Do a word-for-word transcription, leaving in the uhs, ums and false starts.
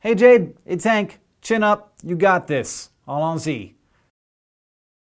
Hey Jade, it's Hank. Chin up. You got this. Allons-y.